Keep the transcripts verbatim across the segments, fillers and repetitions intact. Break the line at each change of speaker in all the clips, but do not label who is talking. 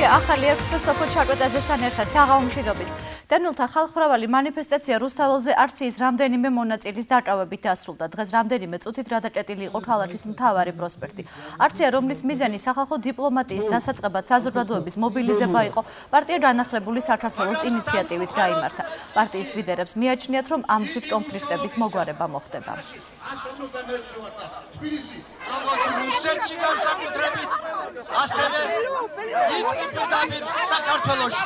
ახალი ექვსი სოფო ჩარკვეტაძესთან ერთად საღამომშვიდობის. დევნილთა ხალხმრავალი მანიფესტაცია რუსთაველზე აქციის რამდენიმე მონაწილის დაკავებით დასრულდა. დღეს რამდენიმე წუთით გადაჭეტილი იყო ქალაქის მთავარი პროსპექტი. აქცია, რომლის მიზანი სახალხო დიპლომატიის დასაწყებად საზოგადოების მობილიზება იყო, პარტია განახლებული საქართველოს ინიციატივით გაიმართა. პარტიის ლიდერებს მიაჩნიათ, რომ ამ გზით კონფლიქტების მოგვარება მოხდება.
დუშეთში განსაკუთრებით ასევე იყიდებით საქართველოში.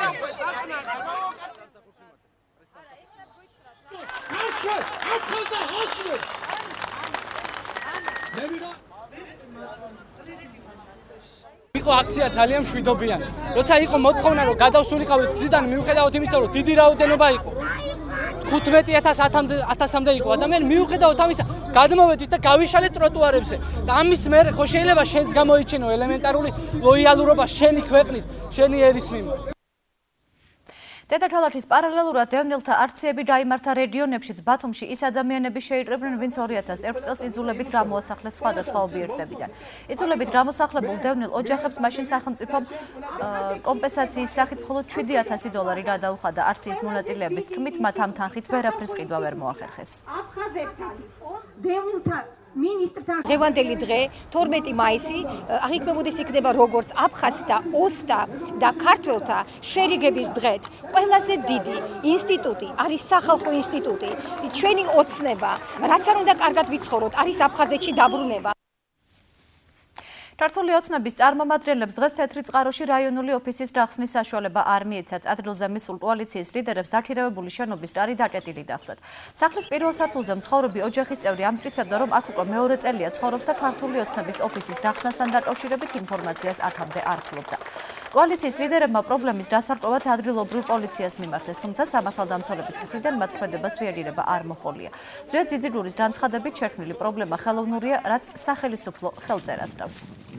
იყო აქცია ძალიან მშვიდობიანი. როცა იყო მოთხოვნა რომ გადავსულიყავით გზიდან მიუხედავად იმისა რომ დიდი რაოდენობა იყო. ხუთმეტი ათასამდე იყო ადამიანი, მიუხედავად ამისა გადმოვედით და გავიშალეთ ტროტუარებზე. და ამის მერე ხო შეიძლება შენც გამოიჩენო ელემენტარული ლოიალურობა შენი ქვეყნის, შენი ერის მიმართ.
დედაქლაქის პარალელურად დევნილთა აქციები გაიმართა რეგიონებშიც. ბათუმში ის ადამიანები შეიკრიბნენ, ვინც ორი ათას ექვსი წელს იძულებით გამოასახლეს სხვადასხვა ობიექტებიდან. იძულებით გამოსახლებულ დევნილ ოჯახებს მაშინ სახელმწიფომ კომპენსაციის სახით მხოლოდ შვიდი ათასი დოლარი გადაუხადა. აქციის მონაწილეების თქმით, მათ ამ თანხით ვერაფრის ყიდვა ვერ მოახერხეს.
დღევანდელი დღე თორმეტი მაისი აღიქმებოდეს იქნება როგორც აფხაზთა, ოსთა და ქართველთა შერიგების დღედ. ყველაზე დიდი ინსტიტუტი არის სახალხო ინსტიტუტი. ჩვენი ოცნება, რაც არ უნდა კარგად ვიცხოვროთ, არის აფხაზეთში დაბრუნება.
ქართული ოცნების წარმომადგენლებს დღეს თეთრიწყაროში რაიონული ოფისის გახსნის საშუალება არ მიეცათ. ადგილზე მისულ კოალიციის ლიდერებს დაქირავებული შენობის კარი დაჭეტილი დახვდათ. სახლის პირველ სართულზე მცხოვრები ოჯახის წევრი ამტკიცებდა, რომ აქ უკვე მეორე წელია ცხოვრობს და ქართული ოცნების ოფისის გახსნასთან დაკავშირებით ინფორმაციას აქამდე არ ფლობდა. კოალიციის ლიდერებმა პრობლემის დასარკვევად ადგილობრივ პოლიციას მიმართეს, თუმცა სამართალდამცველების მხრიდან მათ ქმედებას რეაგირება არ მოჰყოლია. ზვიად ძიძიგურის განცხადებით, შექმნილი პრობლემა ხელოვნურია, რაც სახელისუფლო ხელწერას დავს.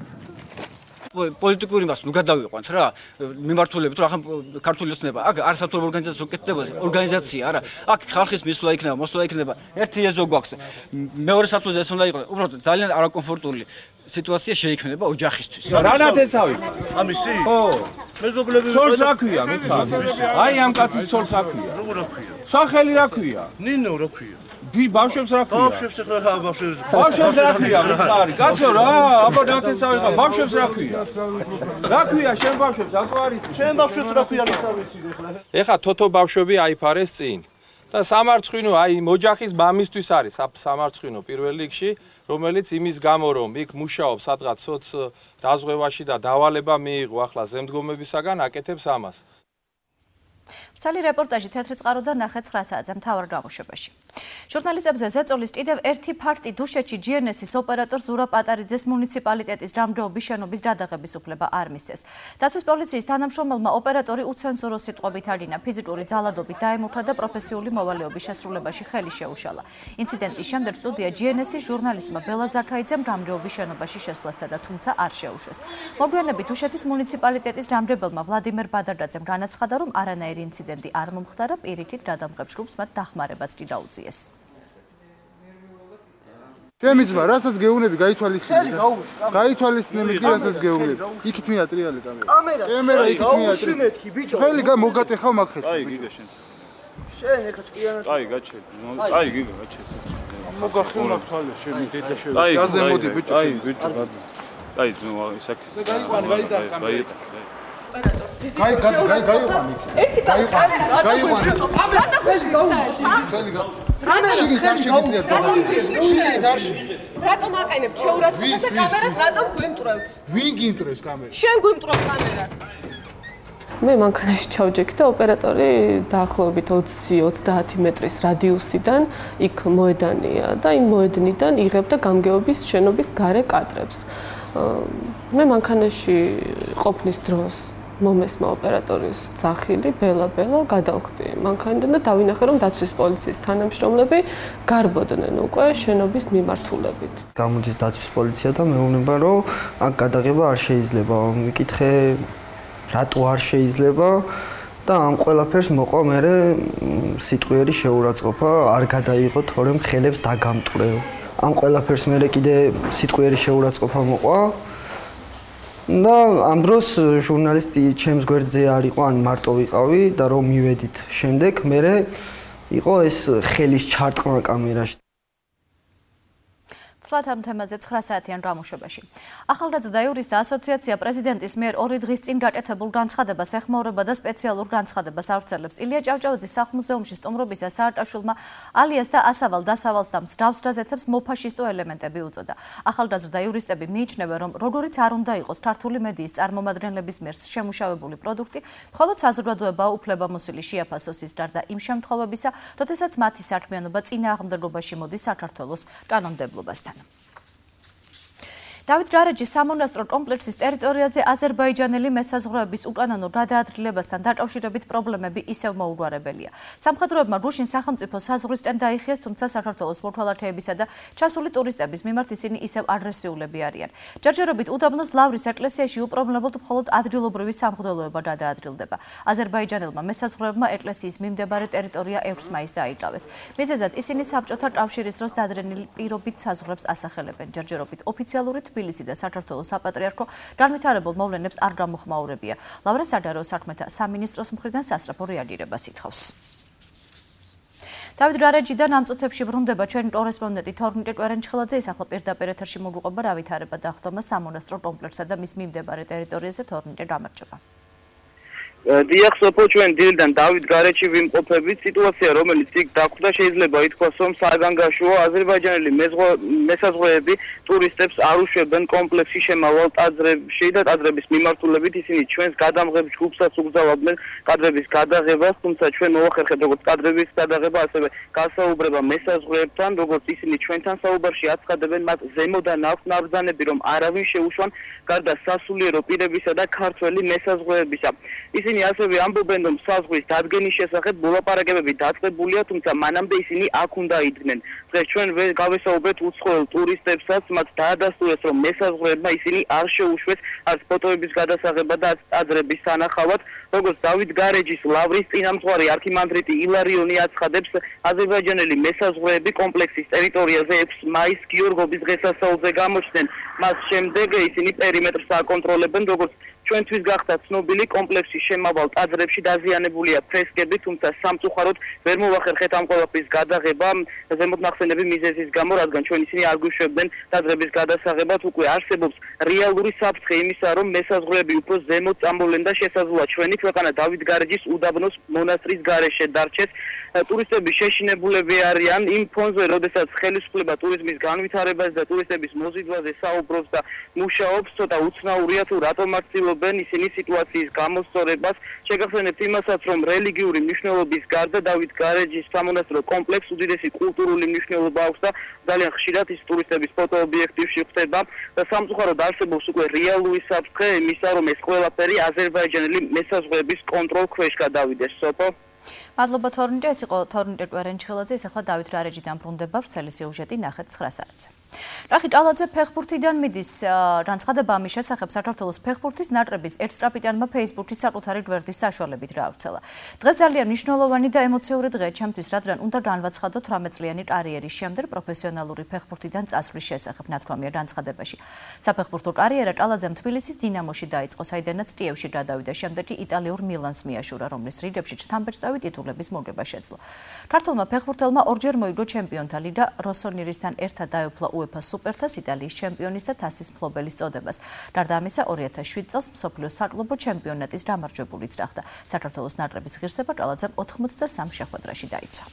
პოლიტიკური მას ნუ გადავიყვანთ რა მიმართულებით რა ქართული ოცნება აქ არ სათვალო ორგანიზაციას უკეთდება ორგანიზაცია არა აქ ხალხის მისვლა იქნება მოსვლა იქნება ერთი ეზო გვაქვს მეორე სათვალოზე ეს უნდა იყოს უბრალოდ ძალიან არაკომფორტული სიტუაცია შეიქმნება ოჯახისთვის
რანათ ესავი
ამისი
ხო
მეზობლები
ცოლს რა ქვია მითხა აი ამ კაცის ცოლს რა ქვია
როგორ რა ქვია
სახელი რა ქვია
ნინო რა ქვია
ბი ბავშვებს რა ქვია
ბავშვებს ახლა რა ბავშვებს
ბავშვებს რა ქვია მითხარი კაცო რა აბა დათესავი ხა ბავშვებს რა ქვია რა ქვია შენ ბავშვებს აკო არის
შენ ბავშვებს რა ქვია ისავიცი ახლა
ეხა თოთო ბავშვები აიფარეს წინ და სამარცხვინო აი ოჯახის მამისთვის არის სამარცხვინო პირველ რიგში რომელიც იმის გამო რომ იქ მუშაობს სადღაც სოც დაზღვევაში და დავალება მიიღო ახლა ზემდგომებისაგან აკეთებს ამას.
Ცალი რეპორტაჟი თეთრიწყაროდან ნახე ცხრა საათზე მთავარ გამოშვებაში. ჟურნალისტებზე ზეწოლის კიდევ ერთი ფაქტი დუშეთში ჯიენესის ოპერატორ ზურა პატარიძეს მუნიციპალიტეტის გამგეობის შენობის გადაღების უფლება არ მისცეს. დაცვის პოლიციის თანამშრომელმა ოპერატორი უცენზურო სიტყვებით არინა, ფიზიკური ძალადობით დაემუქრა და პროფესიული მოვალეობის შესრულებაში ხელი შეუშალა. ინციდენტის შემდეგ სტუდია ჯიენესის ჟურნალისტმა ბელა ზაქაიძემ გამგეობის შენობაში შესვლა სცადა, თუმცა არ შეუშვეს. მოგვიანებით დუშეთის მუნიციპალიტეტის გამგებელმა ვლადიმერ ბადარდაძემ განაცხადა, რომ არანაირი ინციდენტი არ მომხდარა, პირიქით გადამღებ შრუბს მათ დახმარებაც კი დაუწიეს.
ჩემი ძმა, რასაც გეუბნები, გაითვალისწინე. გაითვალისწინე კი რასაც გეუბნები. იქით მიატრიალე კამერა. კამერა იქით მიატრი. ხელი გამოგატე ხავ მაგხეც.
აი გიგა შენ.
შენ ეხა ჭკიანად.
აი გაჩერდი. აი გიგა გაჩერდი.
მოგახილავ თვალე შენი დედა შევი.
გაზე მოდი ბიჭო. აი ბიჭო. აი ძმა ისაკ.
გაიყვანე, გაიტარ კამერა.
გაი
გაი გაი გაიყვანე. ერთი გაიყვანე. გაიყვანე. ხელი გა კამერაში გარში გისნიათ გადაგიხდი. შიგნით გარში.
რატომ აყენებ ჩეურაცხყოფას და კამერას რატომ გვიმტრევთ?
ვინ გიმტრევს კამერას?
შენ გვიმტრევ კამერას.
მე მანქანაში ჩავჯექი და ოპერატორი დაახლოებით ოცი ოცდაათი მეტრის რადიუსიდან იქ მოედანია და იმ მოედნიდან იღებდა გამგეობის შენობის გარე კადრებს. მე მანქანაში ყოფნის დროს მომესმა ოპერატორის ძახილი ბელა ბელა გადავხდი მანქანიდან და დავინახე რომ დაცვის პოლიციის თანამშრომლები გარბოდნენ უკვე შენობის მიმართულებით.
გამოდის დაცვის პოლიცია და მეუბნება რომ აქ გადაღება არ შეიძლება. მიკითხე რატო არ შეიძლება და ამ ყველაფერს მოყვა მერე სიტყვიერი შეურაცხყოფა არ გადაიღო თორემ ხელებს დაგამტვრევ. ამ ყველაფერს მერე კიდე სიტყვიერი შეურაცხყოფა მოყვა და ამ დროს ჟურნალისტი ჩემს გვერდზე არ იყო, ან მარტო ვიყავი და რომ მივედით შემდეგ, მე იყო ეს ხელის ჩარტყმა კამერაში.
ცლად ამ თემაზე ცხრა საათიან რამუშობაში. ახალგაზრდა იურისტთა ასოციაცია პრეზიდენტის მიერ ორი დღის წინ გაკეთებულ განცხადებას ეხმაურება და სპეციალურ განცხადებას ავრცელებს. ილია ჭავჭავაძის სახლ-მუზეუმში სტუმრობისა საარტაშულმა ალიას და ასავალ დასავალს და მსგავს გაზეთებს მოფაშისტო ელემენტები უწოდა. ახალგაზრდა იურისტები მიიჩნევენ, რომ როგორიც არ უნდა იყოს ქართული მედიის წარმომადგენლების მიერ შემუშავებული პროდუქტი, მხოლოდ საზოგადოება უფლებამოსილი შეაფასოს ის გარდა იმ შემთხვევებისა, როდესაც მათი საქმიანობა წინააღმდეგობაში მოდის საქართველოს კანონმდებლობასთან. დავით გარეჯის სამონასტრო კომპლექსის ტერიტორიაზე აზერბაიჯანელი მესაზღვრეების უკანონო გადაადგილებასთან დაკავშირებით პრობლემები ისევ მოუგვარებელია. სამხედროებმა გუშინ სახელმწიფო საზღვრისკენ დაიხიეს, თუმცა საქართველოს მართლმორწმუნეებისა და ჩასული ტურისტების მიმართ ისინი ისევ აგრესიულები არიან. ჯერჯერობით უდაბნოს ლავრის ეკლესიაში უპრობლემოდ მხოლოდ ადგილობრივი სამღვდელოება გადაადგილდება. აზერბაიჯანელმა მესაზღვრეებმა ეკლესიის მიმდებარე ტერიტორია ექვსი მაისს დაიკავეს. მიზეზად ისინი საბჭოთა კავშირის დროს დადრენილი პირობით საზღვრებს ასახელებენ. ჯერჯერობით ოფიციალური თბილისი და საქართველოს საპატრიარქო განვითარებულ მოვლენებს არ გამოხმაურებია. ლავრა საგარეო საქმეთა სამინისტროს მხრიდან სასწრაფო რეაგირებას ითხოვს. დავით გარეჯიდან ამ წუთებში ბრუნდება ჩვენი კორესპონდენტი თორნიკე კვერენჩხელაძე. ის ახლა პირდაპირ ეთერში მოგუყვება რა ვითარება დახვდომა სამონასტრო კომპლექსსა და მის მიმდებარე ტერიტორიაზე. თორნიკე, გამარჯობა.
დიახ, სოფო, ჩვენ დილიდან დავით გარეჯი ვიმყოფებით. სიტუაცია, რომელიც იქ დახვდა, შეიძლება ითქვას, რომ საგანგაშოა. აზერბაიჯანელი მესაზღვრეები ტურისტებს არ უშვებენ კომპლექსში შემავალ ტაძრებში და ტაძრების მიმართულებით ისინი ჩვენს გადამღებ ჯგუფსაც უგზავნებდნენ კადრების გადაღებას, თუმცა ჩვენ მოვახერხეთ როგორც კადრების გადაღება, ასევე გასაუბრება მესაზღვრეებთან, როგორც ისინი ჩვენთან საუბარში აცხადებენ, მათ ზემოდან აქვს ნაბრძანები, რომ არავინ შეუშვან გარდა სასულიერო პირებისა და ქართველი მესაზღვრეებისა. ისინი ასევე ამბობენ, რომ საზღვრის დადგენის შესახებ მოლაპარაკებები დაწყებულია, თუმცა მანამდე ისინი აქ უნდა იდგნენ. დღეს ჩვენ გავესაუბრეთ უცხოელ ტურისტებსაც, მათ დაადასტურეს, რომ მესაზღვრეებმა ისინი არ შეუშვეს არც ფოტოების გადასაღება და არც ტაძრების სანახავად. როგორც დავით გარეჯის ლავრის წინამძღვარი არქიმანდრიტი ილარიონი აცხადებს, აზერბაიჯანელი მესაზღვრეები კომპლექსის ტერიტორიაზე ექვსი მაისს გიორგობის დღესასწაულზე გამოჩნდნენ. მას შემდეგ ისინი პერიმეტრს აკონტროლებენ, როგორც ჩვენთვის გახდა ცნობილი, კომპლექსში შემავალ ტაძრებში დაზიანებულია ფრესკები, თუმცა სამწუხაროდ ვერ მოვახერხეთ ამ ყველაფრის გადაღება ზემოდნახსენები მიზეზის გამო, რადგან ჩვენ ისინი არ გვიშვებდნენ ტაძრების გადასაღებად. უკვე არსებობს რეალური საფრთხე იმისა, რომ მესაზღვრეები უფრო ზემოთ წამოვლენ და შესაძლოა ჩვენი ქვეყანა დავით გარეჯის უდაბნოს მონასტრის გარეშე დარჩეს. ტურისტები შეშინებულები არიან იმ ფონზე, როდესაც ხელისუფლება ტურიზმის განვითარებას და ტურისტების მოზიდვაზე საუბრობს და მუშაობს, ცოტა უცნაურია თუ რატომ არ ცდილობენ ისინი სიტუაციის გამოსწორებას. შეგახსენებთ იმასაც, რომ რელიგიური მნიშვნელობის გარდა დავით გარეჯის სამონასტრო კომპლექსს უდიდესი კულტურული მნიშვნელობა აქვს და ძალიან ხშირად ის ტურისტების ფოტოობიექტივში ხდება და სამწუხაროდ არსებობს უკვე რეალური საფრთხე იმისა, რომ ეს ყველაფერი აზერბაიჯანელი მესაზღვრეების კონტროლ ქვეშ გადავიდეს. სოფო.
მადლობა თორნიკე, ეს იყო თორნიკე კვერენჩხელაძე. ეს ახლა დავით გარეჯიდან ბრუნდება, ვრცელი სიუჟეტი ნახეთ ცხრა საათზე. რახი ჭალაძე ფეხბურთიდან მიდის. განცხადება ამის შესახებ საქართველოს ფეხბურთის ნაკრების ერთ კაპიტანმა ფეისბუქის საკუთარი გვერდის საშუალებით გაავრცელა. დღეს ძალიან მნიშვნელოვანი და ემოციური დღეა ჩემთვის, რადგან უნდა განვაცხადო თვრამეტ წლიანი კარიერის შემდეგ პროფესიონალური ფეხბურთიდან წასვლის შესახებ, ნათქვამია განცხადებაში. საფეხბურთო კარიერა ჭალაძემ თბილისის დინამოში დაიწყო, საიდანაც კიევში გადავიდა, შემდეგ კი იტალიურ მილანს მიაშურა, რომლის რიგებში ჩთამბეჭდავი ტიტულების მოგება შეძლო. ქართულმა ფეხბურთელმა ორჯერ მოიგო ჩემპიონთა ლიგა, როსონირისთან ერთად დაეუფლა უეფა სუპერთას, იტალიის ჩემპიონის და თასის მფლობელის წოდებას. გარდა ამისა, ორი ათას შვიდ წელს მსოფლიოს საკლუბო ჩემპიონატის გამარჯვებულიც გახდა. საქართველოს ნაკრების ღირსება ჭალაძემ ოთხმოცდასამ შეხვედრაში დაიცვა.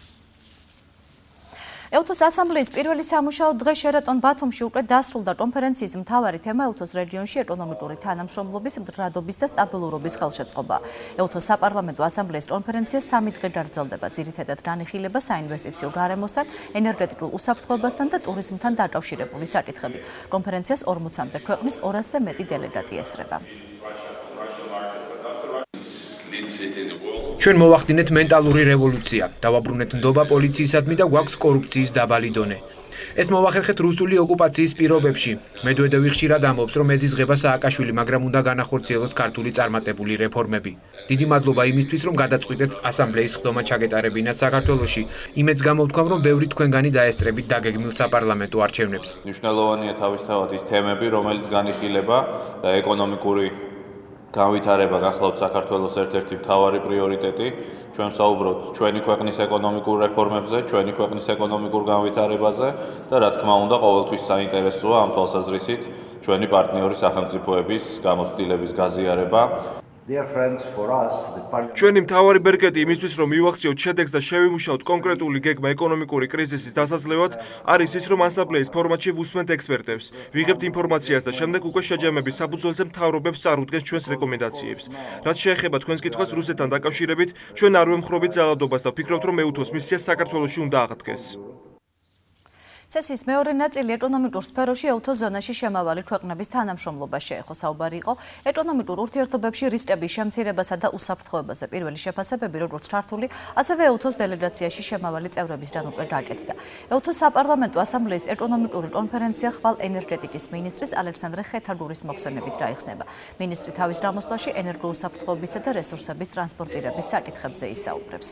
ელთოს ასამბლეის პირველი სამუშაო დღე შერატონ ბათუმში უკვე დასრულდა. კონფერენციის მთავარი თემა ელთოს რეგიონში ეკონომიკური თანამშრომლობის, მდგრადობის და სტაბილურობის ხელშეწყობაა. ელთოს საპარლამენტო ასამბლეის კონფერენცია სამი დღე გაგრძელდება. ძირითადად განიხილება საინვესტიციო გარემოსთან, ენერგეტიკულ უსაფრთხოებასთან და ტურიზმთან დაკავშირებული საკითხები. კონფერენციას ორმოცამდე ქვეყნის ორასზე მეტი დელეგატი ესწრება.
ჩვენ მოვახდინეთ მენტალური რევოლუცია, დავაბრუნეთ ნდობა პოლიციისადმი და გვაქვს კორუფციის დაბალი დონე. ეს მოვახერხეთ რუსული ოკუპაციის პირობებში. მედვედევი ხშირად ამბობს, რომ ეზიზღება სააკაშვილი, მაგრამ უნდა განახორციელოს ქართული წარმატებული რეფორმები. დიდი მადლობა იმისთვის, რომ გადაწყვიტეთ ასამბლეის ხდომა ჩაგეტარებინათ საქართველოში. იმედს გამოვთქვამ, რომ ბევრი თქვენგანი დაესწრებით დაგეგმილ საპარლამენტო არჩევნებს.
მნიშვნელოვანია თავისთავად ის თემები, რომელიც განიხილება და ეკონომიკური განვითარება გახლავთ საქართველოს ერთ-ერთი მთავარი პრიორიტეტი. ჩვენ საუბრობთ ჩვენი ქვეყნის ეკონომიკურ რეფორმებზე, ჩვენი ქვეყნის ეკონომიკურ განვითარებაზე და რა თქმა უნდა, ყოველთვის საინტერესოა ამ თვალსაზრისით ჩვენი პარტნიორი სახელმწიფოების გამოცდილების გაზიარება.
ჩვენი მთავარი ბერკეტი იმისთვის, რომ მივახციოთ შედეგს და შევიმუშაოთ კონკრეტული გეგმა ეკონომიკური კრიზისის დასაძლევად, არის ის, რომ ასამბლეის ფორმატში ვუსმენთ ექსპერტებს, ვიღებთ ინფორმაციას და შემდეგ უკვე შეჯამების საფუძველზე მთავრობებს წარუდგენს ჩვენს რეკომენდაციებს. რაც შეეხება თქვენს კითხვას რუსეთთან დაკავშირებით, ჩვენ არ ვემხრობით ძალადობას და ვფიქრობთ, რომ მეუთოს მისია საქართველოში უნდა აღდგეს.
სესიის მეორე ნაწილი ეკონომიკურ სფეროში ევროზონაში შემავალი ქვეყნების თანამშრომლობას შეეხო. საუბარი იყო ეკონომიკურ ურთიერთობებში რისკების შემცირებასა და უსაფრთხოებაზე. პირველი შეფასებები, როგორც ქართული, ასევე ევროზონის დელეგაციაში შემავალი წევრებისგან უკვე გაკეთდა. ევროზონის საპარლამენტო ასამბლეის ეკონომიკური კონფერენცია ხვალ ენერგეტიკის მინისტრის ალექსანდრე ხეთაგურის მოხსენებით გაიხსნება. მინისტრი თავის გამოსვლაში ენერგოუსაფრთხოებისა და რესურსების ტრანსპორტირების საკითხებზე ისაუბრებს.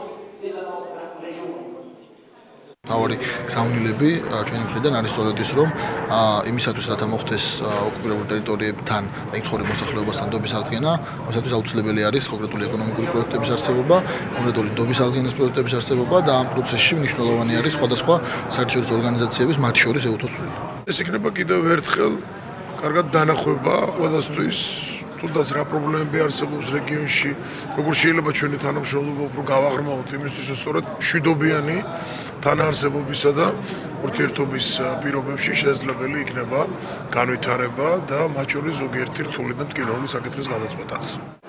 თავი გზავნილები ჩვენი მხრიდან არის სწორედ ის, რომ იმისათვის რათა მოხდეს ოკუპირებულ ტერიტორიებთან და იმ ცხოვრების მოსახლეობასთან დობის აღდგენა, ამისათვის აუცილებელი არის კონკრეტული ეკონომიკური პროექტების არსებობა, კონკრეტული დობის აღდგენის პროექტების არსებობა და ამ პროცესში მნიშვნელოვანი არის სხვადასხვა საერთაშორისო ორგანიზაციების, მათ შორის ევროზონის.
ეს იქნება კიდევ ერთხელ კარგად დანახვება ყველასთვის. თუნდაც რა პრობლემები არსებობს რეგიონში, როგორ შეიძლება ჩვენი თანამშრომლობა უფრო გავაღრმავოთ იმისთვის, რომ სწორედ მშვიდობიანი თანაარსებობისა და ურთიერთობის პირობებში შესაძლებელი იქნება განვითარება და მათ შორის ზოგიერთი რთული და მტკივნეული საკითხის გადაწყვეტაც.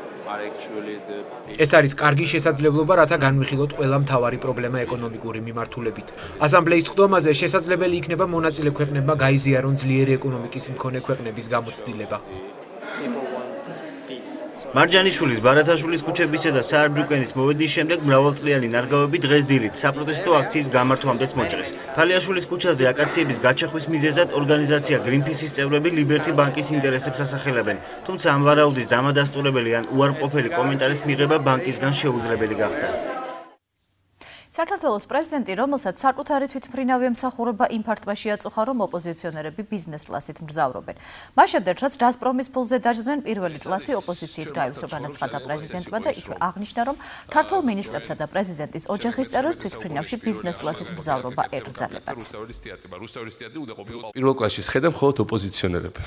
ეს არის კარგი შესაძლებლობა, რათა განვიხილოთ ყველა მთავარი პრობლემა ეკონომიკური მიმართულებით. ასამბლეის ხდომაზე შესაძლებელი იქნება მონაწილე ქვეყნებმა გაიზიარონ ძლიერი ეკონომიკის მქონე ქვეყნების გამოცდილება.
მარჯანიშვილის, ბარათაშვილის ქუჩებისა და საარბრუკენის მოვედის შემდეგ მრავალწლიანი ნარგავები დღეს დილით საპროტესტო აქციის გამართვამდეც მოჭრეს. ფალიაშვილის ქუჩაზე აკაციების გაჩეხვის მიზეზად ორგანიზაცია გრინპისის წევრები ლიბერტი ბანკის ინტერესებს ასახელებენ, თუმცა ამ ვარაუდის დამადასტურებელი ან უარყოფილი კომენტარის მიღება ბანკისგან შეუძლებელი გახდა.
საქართველოს პრეზიდენტი, რომელსაც საკუთარი თვითმფრინავი ემსახურება, ინფარქტმა შეაწუხა, რომ ოპოზიციონერები ბიზნეს კლასით მგზავრობენ. მას შემდეგ, რაც გაზპრომის ფულზე დაჯდნენ, პირველი კლასი ოპოზიციით გაივსო, განაცხადა პრეზიდენტმა და იქვე აღნიშნა, რომ ქართულ მინისტრებსა და პრეზიდენტის ოჯახის წევრებს თვითმფრინავში ბიზნეს კლასით მგზავრობა ეკრძალებათ.
პირველ კლასში შედამ მხოლოდ ოპოზიციონერები.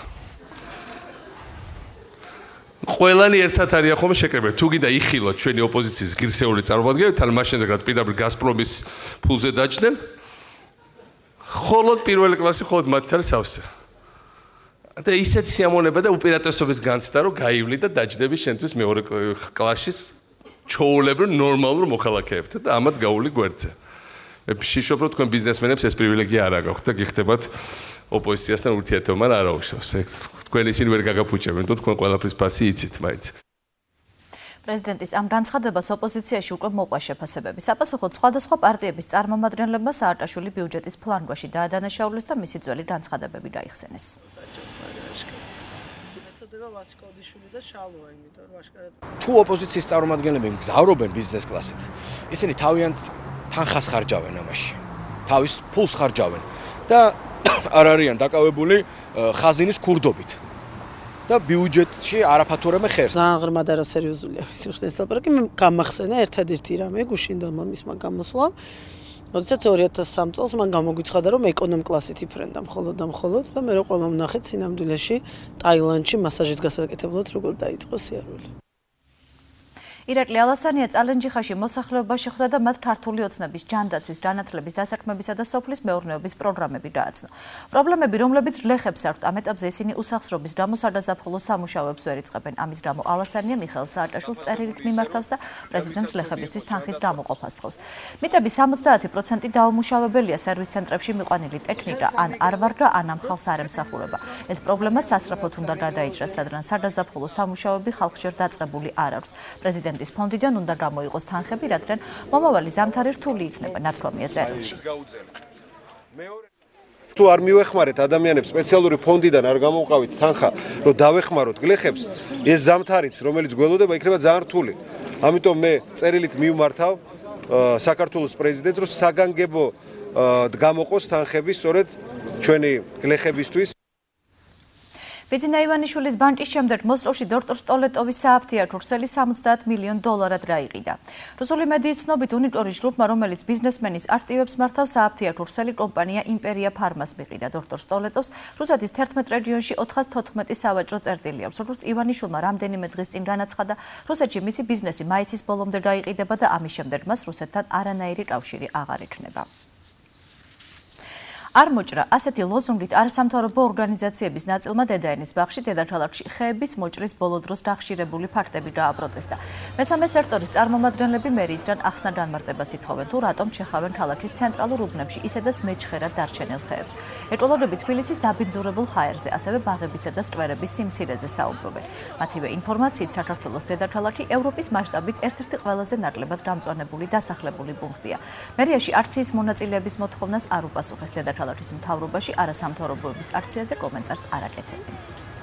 ყველანი ერთად არის ახლა შეკრებილი. თუ კიდე იხილოთ ჩვენი ოპოზიციის ღირსეული წარმომადგენლები, თან მას შემდეგ რაც პირდაპირ გაზპრომის ფულზე დაჯდნენ, ხოლოდ პირველი კლასი ხოლოდ მათ არის ავსტრია. და ისეთ სიამოვნება და უპირატესობის განცდა, რომ გაივლი და დაჯდები შენთვის მეორე კლასში ჩაოლებრო ნორმალურ მოქალაქეებთან და ამათ გაული გვერდზე. მე ვშიშობ, რომ თქვენ ბიზნესმენებს ეს პრივილეგია არ აქვს და გიხდებათ ოპოზიციასთან ურთიერთობა, მაგრამ არ აუშავს. თქვენ ისინი ვერ გაგაფუჭებენ, თუ თქვენ ყველაფრის ფასი იცით მაინც.
პრეზიდენტის ამ განცხადებას ოპოზიციაში უკვე მოყვა შეფასებები. საპასუხოდ სხვადასხვა პარტიების წარმომადგენლებმა სააკაშვილი ბიუჯეტის ფლანგვაში დაადანაშაულეს და მისი ძველი განცხადებები გაიხსენეს.
თუ ოპოზიციის წარმომადგენლები მგზავრობენ ბიზნეს კლასით, ისინი თავიანთ თანხას ხარჯავენ ამაში, თავის ფულს ხარჯავენ და არ არიან დაკავებული ხაზინის ქურდობით და ბიუჯეტში არაფათურებენ ხერს.
ძალიან ღრმად და სერიოზულია ეს ხდება ლაპარაკი. მე გამახსენა ერთადერთი რამე გუშინდელმა მისმა გამოსვლა. როდესაც ორი ათას სამი წელს მან გამოგვიცხადა, რომ ეკონომ კლასით იფრენდა მხოლოდ და მხოლოდ და მე რო ყველა ვნახეთ სინამდვილეში ტაილანდში მასაჟის გასაკეთებლად როგორ დაიწყო სიარული.
ირაკლი ალასანია წალენჯიხაში მოსახლეობა შეხვდა და მათ ქართული ოცნების ჯანდაცვის, განათლების, დასაქმებისა და სოფლის მეურნეობის პროგრამები გააცნო. პრობლემები, რომლებიც გლეხებს აქვთ, ამ ეტაპზე ისინი უსახსრობის გამო სადაზაფხულო სამუშაოებს ვერ იწყებენ. ამის გამო ალასანია მიხეილ სააკაშვილს წერილით მიმართავს და პრეზიდენტს გლეხებისთვის თანხის გამოყოფას თხოვს. მიწების სამოცდაათი პროცენტი დაუმუშავებელია, სერვის ცენტრებში მიყვანილი ტექნიკა ან არ ვარგა, ან ამ ხალხს არ ემსახურება. ეს პრობლემა სასწრაფოდ უნდა გადაიჭრას, სადღაც სადაზაფხულო სამუშაოები ხალხშერ დაწყებული არ აქვს. პრეზიდენტის ფონდიდან უნდა გამოიყოს თანხები, რადგან მომავალი ზამთარი რთული იქნება, ნათქვამია წერილში.
თუ არ მივეხმარეთ ადამიანებს სპეციალური ფონდიდან არ გამოვყავით თანხა, რომ დავეხმაროთ გლეხებს, ეს ზამთარიც, რომელიც გველოდება, იქნება ძალიან რთული. ამიტომ მე წერილით მივმართავ საქართველოს პრეზიდენტს, რომ საგანგებო გამოყოს თანხები სწორედ ჩვენი გლეხებისთვის.
ბიძინა ივანიშვილის ბანკის შემდეგ მოსკოვში დოქტორ სტოლეტოვის სააფთიაქო რსელი სამოცდაათ მილიონ დოლარად რაიყიდა. რუსული მედიის ცნობით უნიკორის ჯგუფმა, რომელიც ბიზნესმენის აქტივებს მართავს, სააფთიაქო რსელი კომპანია იმპერია ფარმას მიყიდა. დოქტორ სტოლეტოვს რუსეთის თერთმეტ რეგიონში ოთხას თოთხმეტი სავაჭრო წერტილი აქვს. როგორც ივანიშვილმა რამდენიმე დღის წინ განაცხადა, რუსეთში მისი ბიზნესი მაისის ბოლომდე გაიყიდება და ამის შემდეგ მას რუსეთთან არანაირი კავშირი აღარ ექნება. არ მოჭრა ასეთი ლოზუნგით არასამთავრობო ორგანიზაციების ნაწილმა დედაენის ბაღში დედაქლაქში ხეების მოჭრის ბოლო დროს დახშირებული ფაქტები გააპროტესტა. მესამე სექტორის წარმომადგენლები მერიისგან ახსნა განმარტებას ითხოვენ, თუ რატომ ჩეხავენ ქალაქის ცენტრალურ უბნებში ისედაც მეჩხერად დარჩენილ ხეებს. ეტოლობები თბილისის დაბინძურებულ ჰაერზე, ასევე ბაღებისა და სკვერების სიმცირეზე საუბრობენ. მათივე ინფორმაციით საქართველოს დედაქალაქი ევროპის მასშტაბით ერთ-ერთი ყველაზე ნაკლებად გამწვანებული დასახლებული პუნქტია. მერიაში აქციის მონაწილეების მოთხოვნას არ უპასუხეს დედაქალაქის ქალაქის მთავრობაში არასამთავრობოების აქციაზე კომენტარს არ აკეთებენ.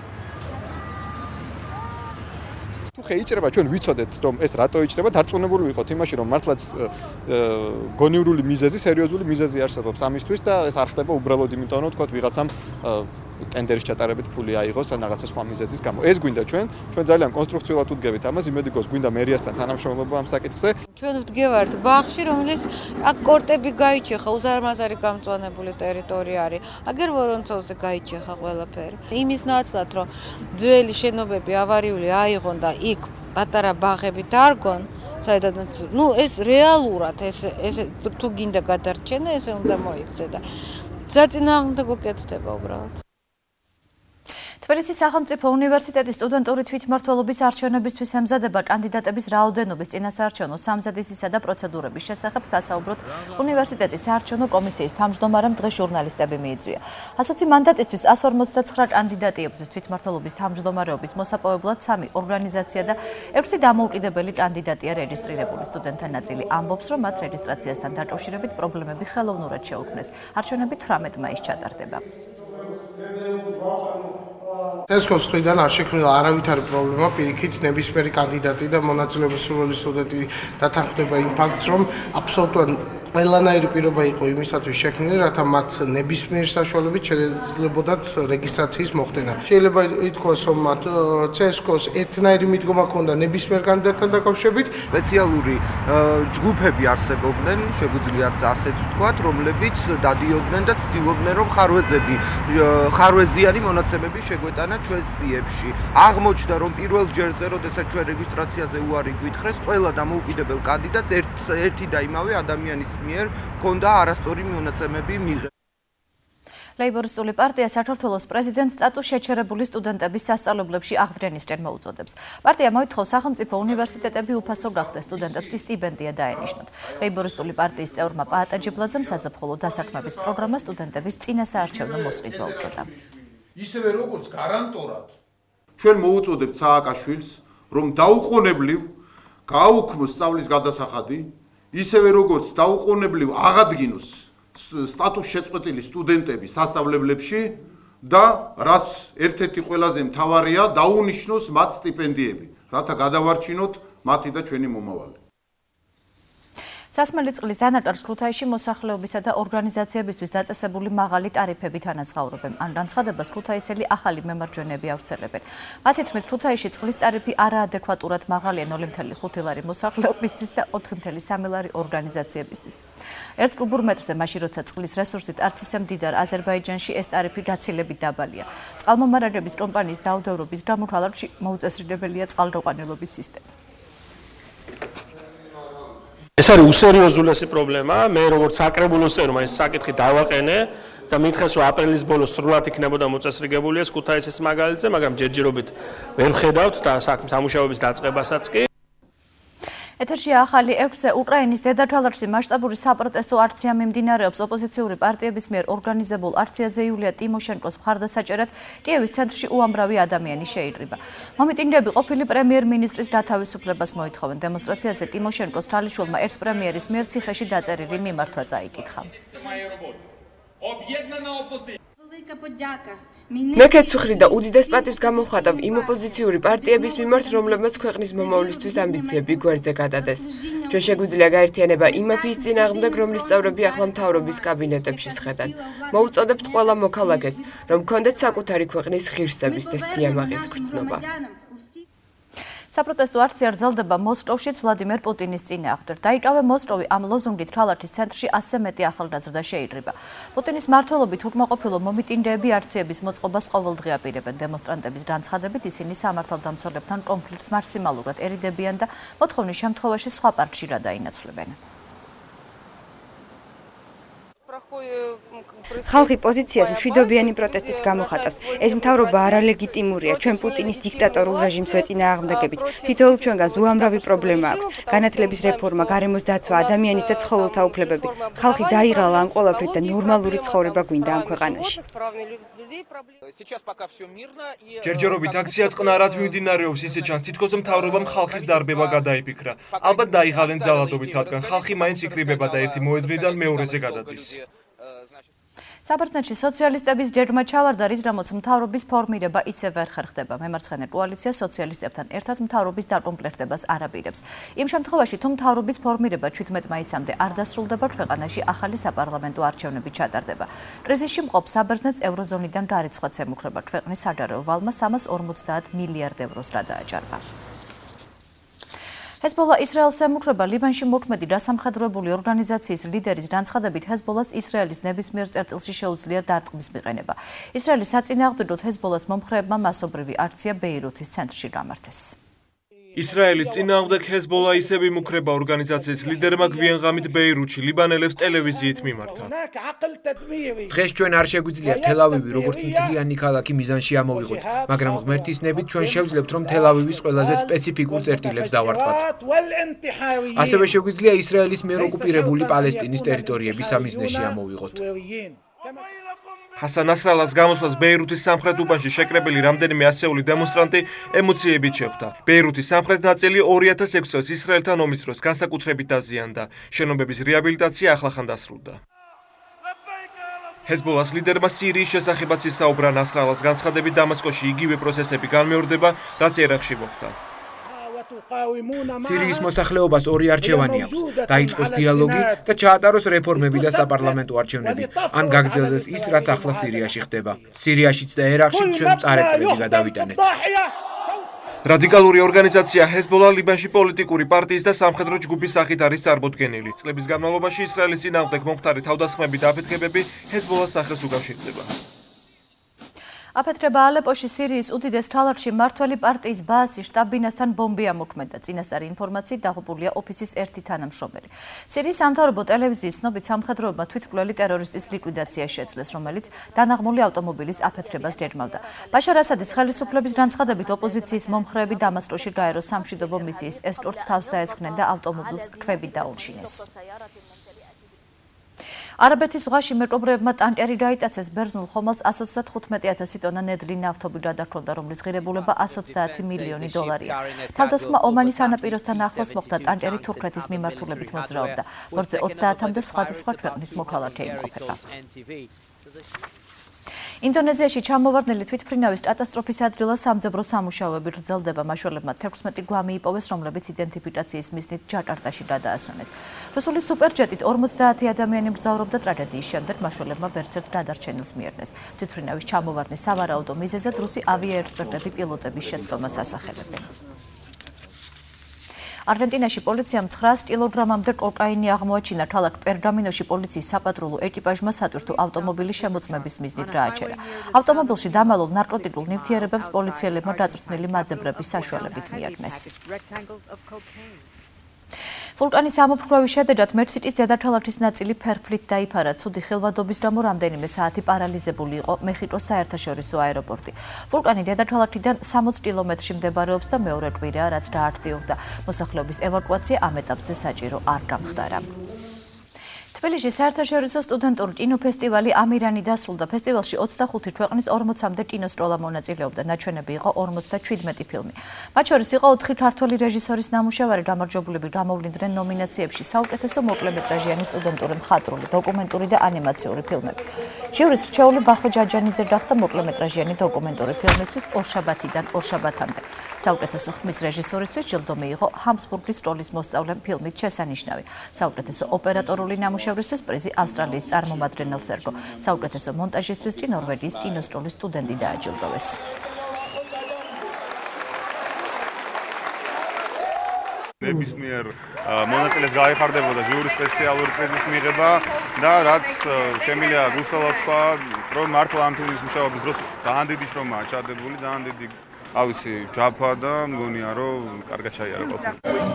თუ ხე იჭრება ჩვენ ვიცოდეთ რომ ეს რატო იჭრება, დარწმუნებული ვიყოთ იმაში რომ მართლაც გონივრული მიზეზი, სერიოზული მიზეზი არსებობს ამისთვის და ეს არ ხდება უბრალოდ იმიტომ რომ თქვათ ვიღაცამ ტენდერის ჩატარებით ფული აიღოს ან რაღაცა სხვა მიზეზის გამო. ეს გვინდა ჩვენ, ჩვენ ძალიან კონსტრუქციულად ვდგებით ამას, იმედი გვაქვს გვინდა მერიასთან თანამშრომლობა ამ საკითხზე.
ჩვენ ვდგევართ ბაღში, რომელიც აქ კორტები გაიჩეხა, უზარმაზარი გამწვანებული ტერიტორია არის. აგერ ვორონცოვზე გაიჩეხა ყველაფერი. იმის ნაცვლად, რომ ძველი შენობები ავარიული აიღონ და იქ პატარა ბაღები დარგონ, საიდანაც, ну, ეს რეალურად ეს ეს თუ გინდა გადარჩენა, ესე უნდა მოიქცე და საწინააღმდეგო კეთდება უბრალოდ.
თბილისის სახელმწიფო უნივერსიტეტის სტუდენტური თვითმმართველობის არჩევნებისთვის ემზადება კანდიდატების რაოდენობის წინასაარჩევნო სამზადისისა და პროცედურების შესახებ სასაუბროდ უნივერსიტეტის საარჩევნო კომისიის თავმჯდომარემ დღეს ჟურნალისტები მიიწვია. ასოცი მანდატისთვის εκατს ორმოცდაცხრა კანდიდატი ებრძვის თვითმმართველობის თავმჯდომარეობის მოსაპოვებლად სამი ორგანიზაცია და ექვსი დამოუკიდებელი კანდიდატია რეგისტრირებული. სტუდენტთა ნაწილი ამბობს, რომ მათ რეგისტრაციასთან დაკავშირებით პრობლემები ხელოვნურად შეუქმნეს. არჩევნები თვრამეტ მაისს ჩატარდება.
ეს խոսքიდან არ შექმნილა არავითარი პრობლემა, პირიქით ნებისმიერი კანდიდატი და მონაწილეობის სურვილი სტუდენტი დათანხმდება იმ ფაქტს, რომ აბსოლუტურად ყველანაირი პირობა იყო იმისათვის შექმნილი, რათა მათ ნებისმიერ საშუალებით შეძლებოდათ რეგისტრაციის მოხდენა. შეიძლება ითქვას, რომ მათ ცესკოს ერთნაირი მიდგომა ჰქონდა ნებისმიერ კანდიდატთან დაკავშირებით.
სპეციალური ჯგუფები არსებობდნენ, შეგვიძლია ასეც ვთქვათ, რომლებიც დადიოდნენ და ცდილობდნენ, რომ ხარვეზები, ხარვეზიანი მონაცემები შეგვეტანა ჩვენ სიებში. აღმოჩნდა, რომ პირველ ჯერზე, როდესაც ჩვენ რეგისტრაციაზე უარი გვითხრეს, ყველა დამოუკიდებელ კანდიდატს ერთი და იმავე ადამიანის მიერ ჰქონდა არასწორი მონაცემები მიღება.
ლეიბორისტული პარტია საქართველოს პრეზიდენტს სტატუს შეჩერებული სტუდენტების სასწავლებლებში აღდგენისკენ მოუწოდებს. პარტია მოითხოვს სახელმწიფო უნივერსიტეტები უფასო გახდეს, სტუდენტებს სტიპენდია დაენიშნათ. ლეიბორისტული პარტიის წევრმა პაატაჯიბლაძემ საზაფხულო დასაქმების პროგრამა სტუდენტების წინასაარჩევნო მოსყიდვა უწოდა.
ისევე როგორც გარანტორად ჩვენ მოუწოდებთ სააკაშვილს, რომ დაუყოვნებლივ გააუქმოს სწავლის გადასახადი, ისევე როგორც დაუყოვნებლივ აღადგინოს სტატუს შეწყვეტილი სტუდენტები სასწავლებლებში და რაც ერთ-ერთი ყველაზე მთავარია, დაუნიშნოს მათ სტიპენდიები, რათა გადავარჩინოთ მათი და ჩვენი მომავალი.
სასმელი წყლის დანაკარგს ქუთაისში მოსახლეობისა და ორგანიზაციებისთვის დაწესებული მაღალი ტარიფებით ანაზღაურებენ. ამ განცხადებას ქუთაისელი ახალი მემარჯვენეები ავრცელებენ. მათი თქმით, ქუთაისში წყლის ტარიფი არაადეკვატურად მაღალია ნული მეთერთი ხუთი ლარი მოსახლეობისთვის და ოთხი მეთერთი სამი ლარი ორგანიზაციებისთვის. ერთ კუბურ მეტრზე, მაშინ როცა წყლის რესურსით არც ისე მდიდარ აზერბაიჯანში ეს ტარიფი გაცილებით დაბალია. წყალმომარაგების კომპანიის დაუდევრობის გამო ქალაქში მოუწესრიგებელია წყალდაყვანილობის სისტემა.
ეს არის უსერიოზულესი პრობლემა. მე როგორც საკრებულოს წევრმა ეს საკითხი დავაყენე და მითხეს, რომ აპრილის ბოლოს სრულად იქნებოდა მოწესრიგებული ეს ქუთაისის მაგალითზე, მაგრამ ჯერჯერობით ვერ ვხედავთ და საქმის სამუშაოების დაწყებასაც კი.
ეთერში ახალი ექვსზე უკრაინის დედაქალაქში მასშტაბური საპროტესტო აქცია მიმდინარეობს. ოპოზიციური პარტიების მიერ ორგანიზებულ აქციაზე იულია ტიმოშენკოს მხარდასაჭერად კიევის ცენტრში უამრავი ადამიანი შეიკრიბა. მომიტინგეები ყოფილი პრემიერ-მინისტრის გათავისუფლებას მოითხოვენ. დემონსტრაციაზე ტიმოშენკოს ქალიშვილმა ერთპრემიერის მიერ ციხეში დაწერილი მიმართვა წაიკითხა.
მეკეც ვხრი და უდიდეს პატივს გამოვხატავ იმ ოპოზიციური პარტიების მიმართ, რომლებმაც ქვეყნის მომავლისთვის ამბიციები გვერდზე გადადეს. ჩვენ შეგვიძლია გაერთიანება იმ მაფიის წინააღმდეგ, რომლის წევრები ახლა მთავრობის კაბინეტებში სხედან. მოვუწოდებთ ყველა მოქალაქეს, რომ გქონდეთ საკუთარი ქვეყნის ღირსების და სიამაყის გრძნობა.
საპროტესტო აქცია რძელდება მოსკოვშიც ვლადიმერ პუტინის წინააღმდეგ. დაიკავე მოსკოვი ამ ლოზუნგით თვალათის ცენტრში ასზე მეტი ახალგაზრდა შეიკრიბა. პუტინის მმართველობით უკმაყოფილო მომიტინგეები აქციების მოწყობას ყოველდღე აპირებენ. დემონსტრანტების განცხადებით ისინი სამართალდამცველებთან კონფლიქტს მაქსიმალურად ერიდებიან და მოთხოვნის შემთხვევაში სხვა პარტში რა დაინაცვლებენ.
ხალხი პოზიციას მშვიდობიანი პროტესტით გამოხატავს. ეს მთავრობა არალეგიტიმურია. ჩვენ პუტინის დიქტატორულ რეჟიმს ვეწინააღმდეგებით. თითოეულ ჩვენგანს უამრავი პრობლემა აქვს. განათლების რეფორმა, გარემოს დაცვა, ადამიანის და ცხოველთა უფლებები. ხალხი დაიღალა ამ ყველაფრით და ნორმალური ცხოვრება გვინდა ამ ქვეყანაში.
ჯერჯერობით აქცია წყნარად მიმდინარეობს, ისე ჩანს თითქოს მთავრობამ ხალხის დარბება გადაიფიქრა. ალბათ დაიღალენ ძალადობით, რადგან ხალხი მაინც იკრიბება და ერთი მოედნიდან მეორეზე გადადის.
საბერძნეთში სოციალისტების ჯერმა ჩავარდა, რის გამოც მთავრობის ფორმირება ისევ ვერ ხერხდება. მემარცხენე კოალიცია სოციალისტებთან ერთად მთავრობის დაკომპლექტებას არ აპირებს. იმ შემთხვევაში, თუ მთავრობის ფორმირება შვიდმეტ მაისამდე არ დასრულდება, ქვეყანაში ახალი საპარლამენტო არჩევნები ჩატარდება. კრიზისში მყოფ საბერძნეთს ევროზონიდან გარიცხვაც ემუქრება. ქვეყნის სადარაო ვალმა სამას ორმოცდაათ მილიარდ ევროს რა დააჭარბა. ჰეზბოლა ისრაელს ემუქრება. ლიბანში მოქმედი დასამხედროებული ორგანიზაციის ლიდერის განცხადებით, ჰეზბოლას ისრაელის ნებისმიერ წერტილში შეუძლია დარტყმის მიყენება. ისრაელის საწინააღმდეგოდ ჰეზბოლას მომხრეებმა მასობრივი აქცია ბეირუთის ცენტრში გამართეს.
ისრაელის წინააღმდეგ ჰეზბოლა ისევ იმუქრება. ორგანიზაციის ლიდერმა გვიანღამით ბეირუთში ლიბანელებს ტელევიზიით მიმართა.
დღეს ჩვენ არ შეგვიძლია თელ-ავივი როგორც მთლიანი ქალაქი მიზანში ამოვიღოთ, მაგრამ ღმერთის ნებით ჩვენ შევძლებთ, რომ თელ-ავივის ყველაზე სპეციფიკურ წერტილებს დავარტყმოთ. ასევე შეგვიძლია ისრაელის მიერ ოკუპირებული პალესტინის ტერიტორიები სამიზნეში ამოვიღოთ.
ჰასან ნასრალას გამოსვლას ბეირუთის სამხრეთ უბანში შეკრებილი რამდენიმე ასეული დემონსტრანტი ემოციებით შეხვდა. ბეირუთის სამხრეთ ნაწილი ორი ათას ექვსი წელს ისრაელთან ომის დროს განსაკუთრებით დაზიანდა. შენობების რეაბილიტაცია ახლახან დასრულდა. ჰეზბოლას ლიდერმა სირიის შესახებაც ისაუბრა. ნასრალას განცხადებით, დამასკოში იგივე პროცესები განმეორდება, რაც ერაყში მოხდა.
სირიის მოსახლეობას ორი არჩევანი აქვს. დაიწყოს დიალოგი და ჩაატაროს რეფორმები და საპარლამენტო არჩევნები. ან გაგრძელდეს ის, რაც ახლა სირიაში ხდება. სირიაშიც და ერაყშიც ჩვენ მწარე წლები გადავიტანეთ.
რადიკალური ორგანიზაცია ჰეზბოლა ლიბანში პოლიტიკური პარტიის და სამხედრო ჯგუფის სახით არის წარმოდგენილი. წლების განმავლობაში ისრაელის წინააღმდეგ მომხდარი თავდასხმები და აფეთქებები ჰეზბოლას სახელს უკავშირდება.
აფეთქება ალეპოში სირიის უდიდეს ქალაქში მმართველი პარტიის ბაასის შტაბ-ბინასთან ბომბი ამოქმედა. წინასწარი ინფორმაციით დაღუპულია ოფისის ერთი თანამშრომელი. სირიის სამთავრობო ტელევიზიის ცნობით სამხედროებმა თვითმკვლელი ტერორისტის ლიკვიდაცია შეძლეს, რომელიც დანაღმული ავტომობილის აფეთქებას გერმავდა. ბაშარ ასადის ხელისუფლების განცხადებით, ოპოზიციის მომხრეები დამასკოში გაერო სამშვიდობო მისიის ესკორტს თავს დაესხნენ და ავტომობილს ქვებით დაუნშინეს. არაბეთის ზღვაში მეკობრეებმა ტანკერი გაიტაცეს. ბერძნულ ხომალდს ას ოცდათხუთმეტი ათასი ტონა ნედლი ნავთობი გადაქონდა, რომლის ღირებულება ას ოცდაათი მილიონი დოლარია. თავდასხმა ომანის სანაპიროსთან ახლოს მოხდა. ტანკერი თურქეთის მიმართულებით მოძრაობდა. ბორტზე ოცდაათამდე სხვადასხვა ქვეყნის მოქალაქე იმყოფება. ინდონეზიაში ჩამოვარდნილი თვითმფრინავის კატასტროფის ადგილას სამძებრო სამუშაოები გრძელდება. მაშველებმა თექვსმეტი გვამი იპოვეს, რომლებიც იდენტიფიკაციის მიზნით ჯაკარტაში გადაასვენეს. რუსული სუპერჯეტით ორმოცდაათი ადამიანი მგზავრობდა. ტრაგედიის შემდეგ მაშველებმა ვერცერთ გადარჩენილს მიიღეს. თვითმფრინავის ჩამოვარდნის სავარაუდო მიზეზად რუსი ავიაექსპერტები პილოტების შეცდომას ასახელებენ. არგენტინაში პოლიციამ ცხრაას კილოგრამამდე კოკაინი აღმოაჩინა. ქალაქ პერგამინოში პოლიციის საპატრულო ეკიპაჟმა სატვირთო ავტომობილი შემოწმების მიზნით გააჩერა. ავტომობილში დამალულ ნარკოტიკულ ნივთიერებებს პოლიციელებმა დაწვრთნილი მაძებრების საშუალებით მიაგნეს. ვულკანის ამოფრქვევის შედეგად მექსიკის დედაქალაქის ნაწილი ფერფლით დაიფარა. ცუდი ხილვადობის გამო რამდენიმე საათი პარალიზებული იყო მეხიკოს საერთაშორისო აეროპორტი. ვულკანი დედაქალაქიდან სამოცი კილომეტრში მდებარეობს და მეორე კვირაა, რაც გააქტიურდა. მოსახლეობის ევაკუაცია ამ ეტაპზე საჭირო არ გამხდარა. თბილისში საერთაშორისო სტუდენტური კინოფესტივალი ამირანი დასრულდა. ფესტივალში ოცდახუთი ქვეყნის ორმოცამდე კინოსტროლა მონაწილეობდა. ნაჩვენები იყო ორმოცდაჩვიდმეტი ფილმი. მათ შორის იყო ოთხი ქართული რეჟისორის ნამუშევარი. გამარჯვებულები გამოვლინდნენ ნომინაციებში საუკეთესო მოკლემეტრაჟიანი სტუდენტური მხატვრული, დოკუმენტური და ანიმაციური ფილმები. ჟიურის რჩეული ბახო ჯაჯანიძე გახდა მოკლემეტრაჟიანი დოკუმენტური ფილმისთვის ორშაბათიდან ორშაბათამდე. საუკეთესო ხმის რეჟისორისთვის ჯილდო მიიღო ჰაბსბურგის სკოლის მოსწავლემ ფილმით შესანიშნავი. საუკეთესო ოპერატორული ნამუშევრისთვის პრიზი ავსტრალიის წარმომადგენელს ერგო. საუკეთესო მონტაჟისთვის კი ნორვეგიის კინოსკოლის სტუდენტი დააჯილდოვეს.
ნებისმიერ მონაწილეს გაიხარდებოდა ჟურის სპეციალური პრიზის მიღება და რაც შემიძლია გულწრფელად თქვა, რომ მართლა ამ ფილმის მუშაობის დროს ძალიან დიდი შრომაა ჩადებული, ძალიან დიდი ავიცი ჯაფა და მგონია რომ კარგად ჩაიარა ყოფილი.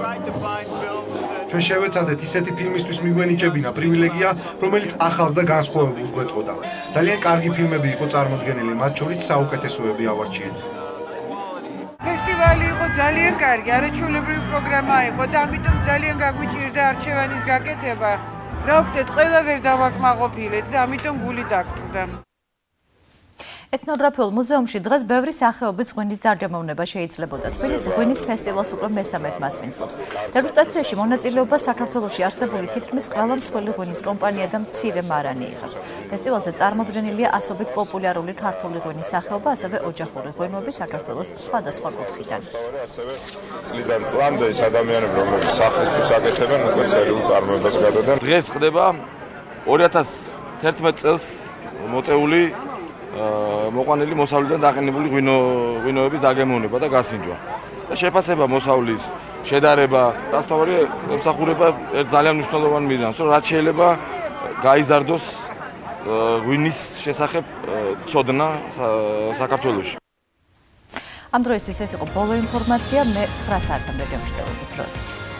ჩვენ შევეცადეთ ისეთი ფილმისთვის მიგვენიჭებინა პრივილეგია, რომელიც ახალს და განსხვავებულს გვეტყოდა. ძალიან კარგი ფილმები იყო წარმოდგენილი, მათ შორის საუკეთესოები ავარჩიეთ.
ფესტივალი იყო ძალიან კარგი, არაჩვეულებრივი პროგრამა იყო და ამიტომ ძალიან გაგვიჭირდა არჩევანის გაკეთება. რა ვქნეთ, ყველა ვერ დავაკმაყოფილეთ და ამიტომ გული დაგწყდა.
ეთნოგრაფიულ მუზეუმში დღეს ბევრი სახეობის ღვინის დარგემოვნება შეიძლებოდა. თბილისი ღვინის ფესტივალს უკვე მესამედ მასპინძლობს. დეგუსტაციაში მონაწილეობა საქართველოში არსებული თითქმის ყველა მსხვილი ღვინის კომპანია და მცირე მარანი იღებს. ფესტივალზე წარმოდგენილია ასობით პოპულარული ქართული ღვინის სახეობა, ასევე ოჯახური ღვინოები საქართველოს სხვადასხვა კუთხიდან.
წლიდან წლამდე ის ადამიანები, რომლებიც სახისთვის აკეთებენ, უკვე სერიულ წარმოებას გადადენ.
დღეს ხდება ორი ათას თერთმეტ წელს მოწეული მოყვანილი მოსავლიდან დაყენებული ღვინოების დაგემოვნება და გასინჯვა. და შეფასება მოსავლის შედარება, რაც თავარი ემსახურება ერთ ძალიან მნიშვნელოვან მიზანს, რომ რაც შეიძლება გაიზარდოს ღვინის შესახებ ცოდნა საქართველოში.
ამ დროისთვის ეს იყო ბოლო ინფორმაცია, მე ცხრა საათამდე გემშვიდობებით.